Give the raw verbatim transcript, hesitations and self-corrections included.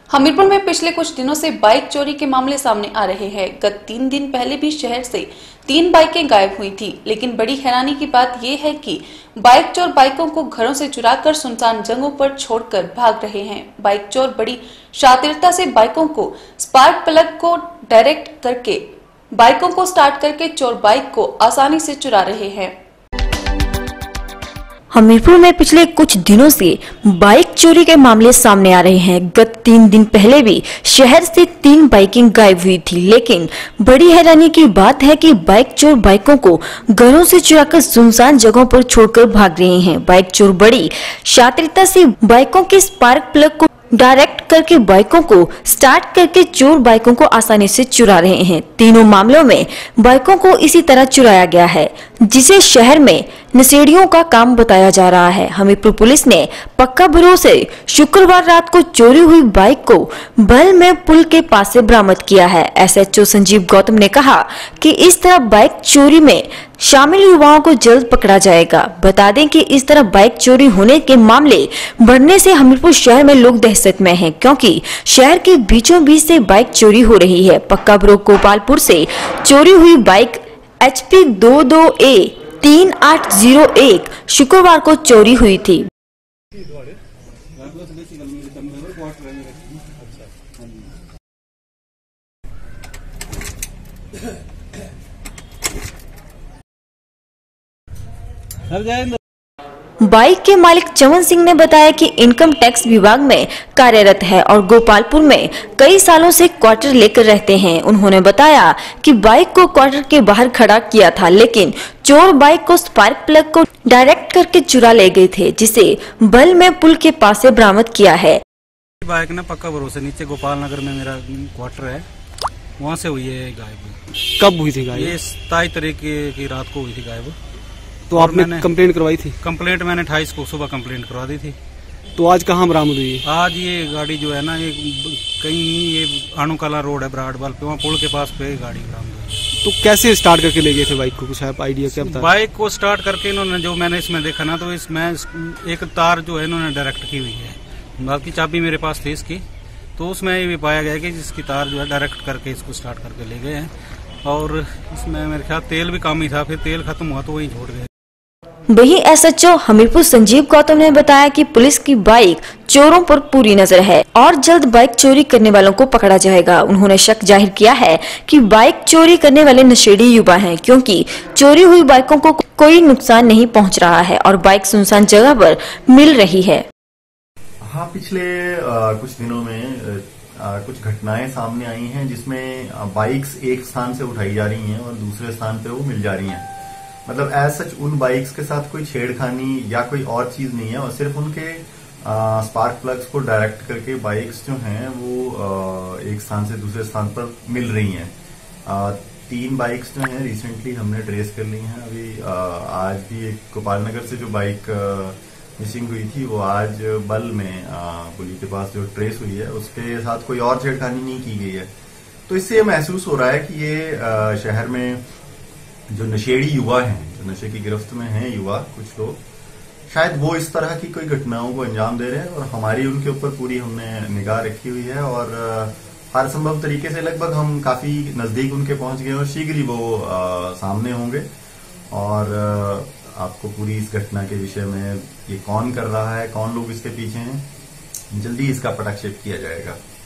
हमीरपुर में पिछले कुछ दिनों से बाइक चोरी के मामले सामने आ रहे हैं। गत तीन दिन पहले भी शहर से तीन बाइकें गायब हुई थी, लेकिन बड़ी हैरानी की बात यह है कि बाइक चोर बाइकों को घरों से चुराकर सुनसान जगहों पर छोड़कर भाग रहे हैं। बाइक चोर बड़ी शातिरता से बाइकों को स्पार्क प्लग को डायरेक्ट करके बाइकों को स्टार्ट करके चोर बाइक को आसानी से चुरा रहे हैं। हमीरपुर में पिछले कुछ दिनों से बाइक चोरी के मामले सामने आ रहे हैं। गत तीन दिन पहले भी शहर से तीन बाइकें गायब हुई थी, लेकिन बड़ी हैरानी की बात है कि बाइक चोर बाइकों को घरों से चुराकर सुनसान जगहों पर छोड़कर भाग रहे हैं। बाइक चोर बड़ी शातिरता से बाइकों के स्पार्क प्लग को डायरेक्ट करके बाइकों को स्टार्ट करके चोर बाइकों को आसानी से चुरा रहे हैं। तीनों मामलों में बाइकों को इसी तरह चुराया गया है, जिसे शहर में नशेड़ियों का काम बताया जा रहा है। हमीरपुर पुलिस ने पक्का भरोसे शुक्रवार रात को चोरी हुई बाइक को बल में पुल के पास से बरामद किया है। एसएचओ संजीव गौतम ने कहा कि इस तरह बाइक चोरी में शामिल युवाओं को जल्द पकड़ा जाएगा। बता दें कि इस तरह बाइक चोरी होने के मामले बढ़ने से हमीरपुर शहर में लोग दहशत में हैं, क्योंकि शहर के बीचों बीच से बाइक चोरी हो रही है। पक्का ब्रो गोपालपुर से चोरी हुई बाइक एच पी दो दो ए तीन आठ जीरो एक शुक्रवार को चोरी हुई थी। बाइक के मालिक चमन सिंह ने बताया कि इनकम टैक्स विभाग में कार्यरत है और गोपालपुर में कई सालों से क्वार्टर लेकर रहते हैं। उन्होंने बताया कि बाइक को क्वार्टर के बाहर खड़ा किया था, लेकिन चोर बाइक को स्पार्क प्लग को डायरेक्ट करके चुरा ले गए थे, जिसे बल में पुल के पास से बरामद किया है। बाइक ना पक्का भरोसे नीचे गोपाल नगर में मेरा क्वार्टर है, वहाँ से हुई है गायब। कब हुई थी गायब? ये सताईस तारीख की रात को हुई थी गायब। तो आपने कंप्लेंट करवाई थी? कंप्लेंट मैंने अट्ठाईस को सुबह कंप्लेंट करवा दी थी। तो आज कहाँ बरामद हुई? आज ये गाड़ी जो है ना, ये कहीं ये आनुकला रोड है ब्राडवाल पे, वहाँ पुल के पास पे गाड़ी बरामद हुई। तो कैसे स्टार्ट करके ले गए थे बाइक को, कुछ है आइडिया क्या बता? बाइक को स्टार्ट करके इन्होंने, जो मैंने इसमें देखा ना, तो इसमें एक तार जो है इन्होंने डायरेक्ट की हुई है। बाकी चाबी मेरे पास थी इसकी, तो उसमें ये पाया गया कि जिसकी तार जो है डायरेक्ट करके इसको स्टार्ट करके ले गए हैं। और इसमें मेरे ख्याल तेल भी कम ही था, फिर तेल खत्म हुआ तो वहीं छोड़ गए। वहीं एसएचओ हमीरपुर संजीव गौतम ने बताया कि पुलिस की बाइक चोरों पर पूरी नजर है और जल्द बाइक चोरी करने वालों को पकड़ा जाएगा। उन्होंने शक जाहिर किया है कि बाइक चोरी करने वाले नशेड़ी युवा हैं, क्योंकि चोरी हुई बाइकों को कोई नुकसान नहीं पहुंच रहा है और बाइक सुनसान जगह पर मिल रही है। हाँ, पिछले आ, कुछ दिनों में आ, कुछ घटनाएं सामने आई हैं, जिसमें बाइक्स एक स्थान से उठाई जा रही हैं और दूसरे स्थान पे वो मिल जा रही हैं। मतलब एज सच उन बाइक्स के साथ कोई छेड़खानी या कोई और चीज नहीं है, और सिर्फ उनके स्पार्क प्लग्स को डायरेक्ट करके बाइक्स जो हैं वो आ, एक स्थान से दूसरे स्थान पर मिल रही हैं। आ, तीन बाइक्स जो हैं रिसेंटली हमने ट्रेस कर ली हैं। अभी आ, आज भी एक गोपाल नगर से जो बाइक मिसिंग हुई थी, वो आज बल में पुलिस के पास जो ट्रेस हुई है, उसके साथ कोई और छेड़खानी नहीं की गई है। तो इससे ये महसूस हो रहा है कि ये आ, शहर में जो नशेड़ी युवा हैं, जो नशे की गिरफ्त में हैं युवा, कुछ लोग, शायद वो इस तरह की कोई घटनाओं को अंजाम दे रहे हैं, और हमारी उनके ऊपर पूरी हमने निगाह रखी हुई है और हर संभव तरीके से लगभग हम काफी नजदीक उनके पहुंच गए और शीघ्र ही वो आ, सामने होंगे। और आ, आपको पूरी इस घटना के विषय में, ये कौन कर रहा है, कौन लोग इसके पीछे हैं, जल्दी इसका पटाक्षेप किया जाएगा।